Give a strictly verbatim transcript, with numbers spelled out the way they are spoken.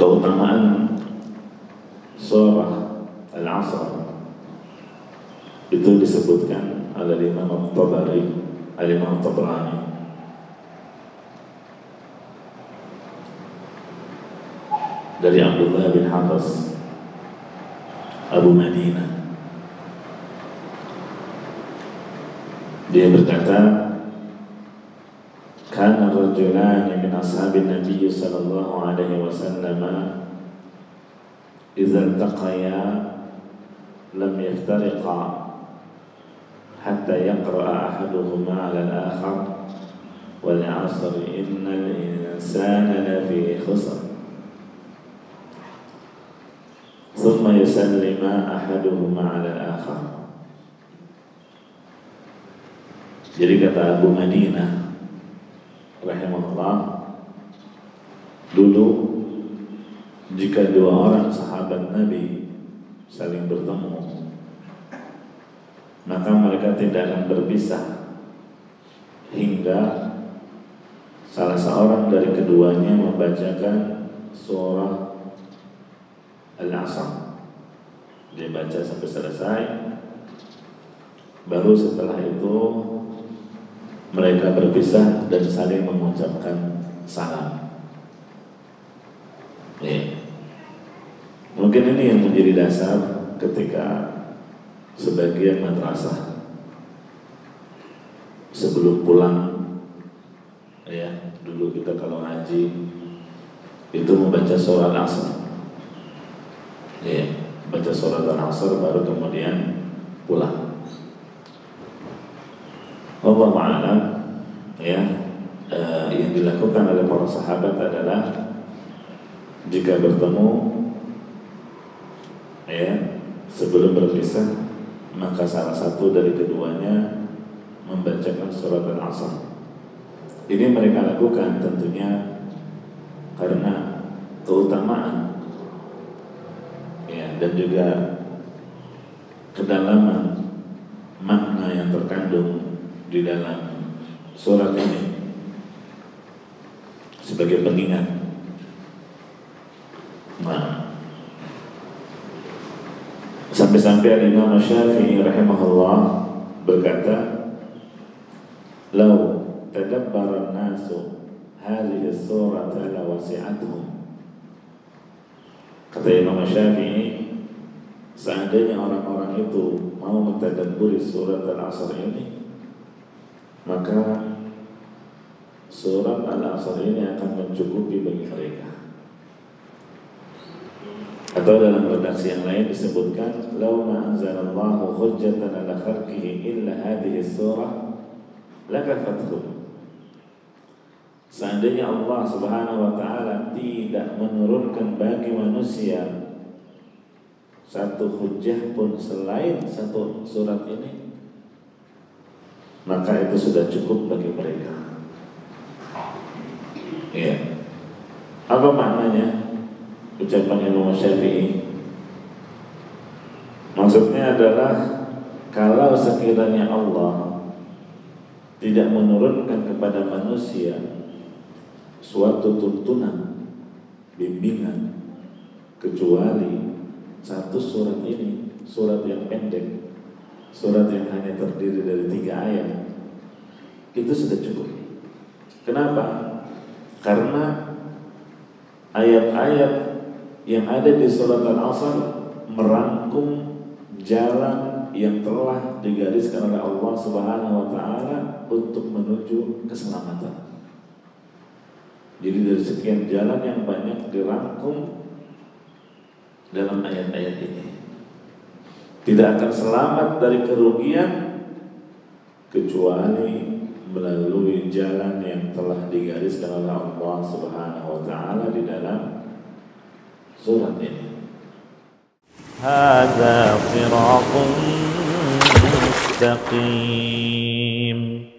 keutamaan surah Al-Asr itu disebutkan oleh Imam At-Tabari, Al-Imam Tabrani. Dari Abdullah bin Hafiz Abu Madinah, dia berkata, kana rajulani min ashabin Nabi sallallahu alaihi wasallam idza iltaqaya lam yaftariqa hatta yaqra'a ahaduhuma 'ala al-akhar wal 'asr innal insana lafi khusr thumma yusallima ahaduhuma 'ala al-akhar. Jadi kata Abu Madinah rahimahullah, dulu jika dua orang sahabat Nabi saling bertemu, maka mereka tidak akan berpisah hingga salah seorang dari keduanya membacakan surah Al-Asr. Dia baca sampai selesai, baru setelah itu mereka berpisah dan saling mengucapkan salam. Ya. Mungkin ini yang menjadi dasar ketika sebagian madrasah sebelum pulang, ya, dulu kita kalau ngaji itu membaca surah Al-Asr, ya, baca surah Al-Asr baru kemudian pulang. Allah Ta'ala, ya, eh, yang dilakukan oleh para sahabat adalah jika bertemu, ya, sebelum berpisah, maka salah satu dari keduanya membacakan surat Al-Asr. Ini mereka lakukan tentunya karena keutamaan, ya, dan juga kedalaman makna yang terkandung di dalam surat ini sebagai pengingat. Nah, sampai-sampai Imam Syafi'i rahimahullah berkata, "Lau tadabbara an-nasu hadhihi as-surata la wasi'atuhum." Kata Imam Syafi'i, seandainya orang-orang itu mau mentadabburi surat Al-Asr ini, maka surat Al-Asr ini akan mencukupi bagi mereka. Atau dalam redaksi yang lain disebutkan, "Lau ma anzalallahu hujjatan ala khalqihi illa hadhihi surah lakafatkum." Seandainya Allah Subhanahu wa taala tidak menurunkan bagi manusia satu hujjah pun selain satu surat ini, maka itu sudah cukup bagi mereka. Ya. Apa maknanya ucapan Imam Syafi'i? Maksudnya adalah kalau sekiranya Allah tidak menurunkan kepada manusia suatu tuntunan, bimbingan, kecuali satu surat ini, surat yang pendek, surat yang hanya terdiri dari tiga ayat, itu sudah cukup. Kenapa? Karena ayat-ayat yang ada di surat Al-Asr merangkum jalan yang telah digariskan oleh Allah Subhanahu wa taala untuk menuju keselamatan. Jadi dari sekian jalan yang banyak dirangkum dalam ayat-ayat ini, tidak akan selamat dari kerugian kecuali melalui jalan yang telah digariskan oleh Allah Subhanahu wa taala di dalam surat ini. Hadza shirathun mustaqim.